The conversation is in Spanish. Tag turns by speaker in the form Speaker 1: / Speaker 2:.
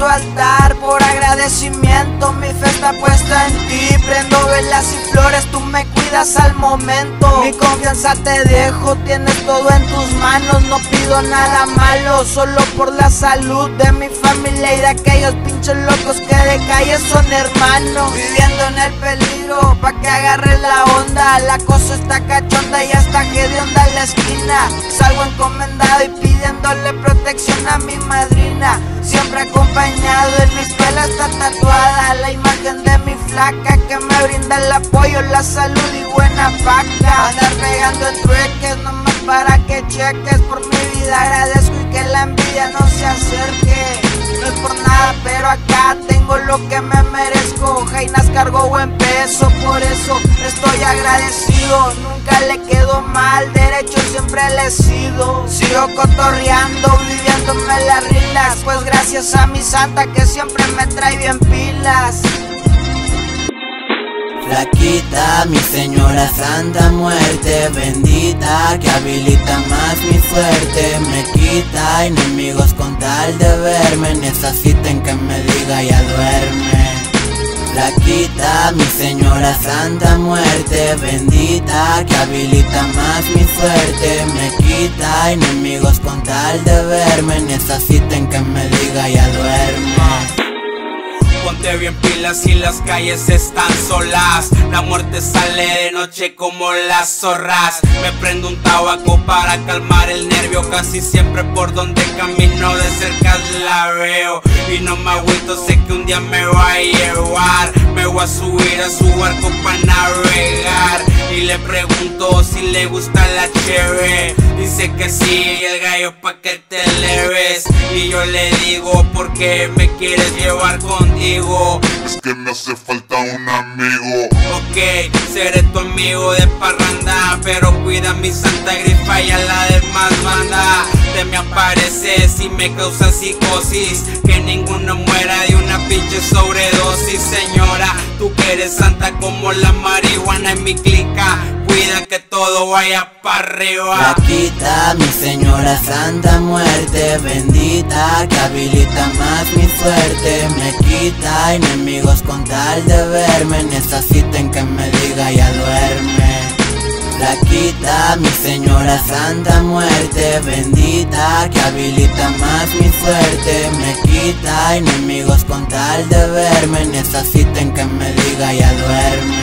Speaker 1: tu altar por agradecimiento. Mi fe está puesta en ti, prendo velas y flores, tú me cuidas al momento. Mi confianza te dejo, tienes todo en tus manos. No pido nada malo, solo por la salud de mi familia y de aquellos pinches locos que de calle son hermanos. Viviendo en el peligro, pa' que agarre la onda. La cosa está cachonda y hasta que de onda en la esquina. Salgo encomendado y pidiéndole protección a mi madrina. Siempre acompañado, en mi espalda está tatuada la imagen de mi flaca, que me brinda el apoyo, la salud y buena paca. Andar pegando en trueques nomás para que cheques. Por mi vida agradezco y que la envidia no se acerque. No es por nada, pero acá tengo lo que me merezco. Jainas cargo buen peso, por eso estoy agradecido. Nunca le quedo mal, derecho siempre le he sido. Sigo cotorreando, viviéndome las rilas, pues gracias a mi santa que siempre me trae bien pilas.
Speaker 2: Flaquita, mi señora santa muerte bendita, que habilita más mi suerte, me quita enemigos con tal de verme, necesiten que me diga ya duerme. Flaquita, mi señora santa muerte bendita, que habilita más mi suerte, me quita enemigos con tal de verme, necesiten que me diga ya duerme.
Speaker 3: Ponte bien pilas si las calles están solas. La muerte sale de noche como las zorras. Me prendo un tabaco para calmar el nervio. Casi siempre por donde camino de cerca la veo. Y no me agüito, sé que un día me va a llevar. Me voy a subir a su barco para navegar. Y le pregunto si le gusta la cheve. Dice que sí, y el gallo pa' que te leves. Y yo le digo, ¿por qué me quieres llevar contigo?
Speaker 4: Es que me hace falta un amigo.
Speaker 3: Ok, seré tu amigo de parranda, pero cuida mi santa grifa y a la demás banda. Te me apareces y me causa psicosis, que ninguno muera de una pinche sobredosis. Señora, tú que eres santa como la marihuana en mi clica, cuida que todo vaya para arriba.
Speaker 2: Flaquita, mi señora santa muerte bendita, que habilita más mi suerte, me quita enemigos con tal de verme, necesiten que me diga ya duerme. Flaquita, mi señora santa muerte bendita, que habilita más mi suerte, me quita enemigos con tal de verme, necesiten que me diga ya duerme.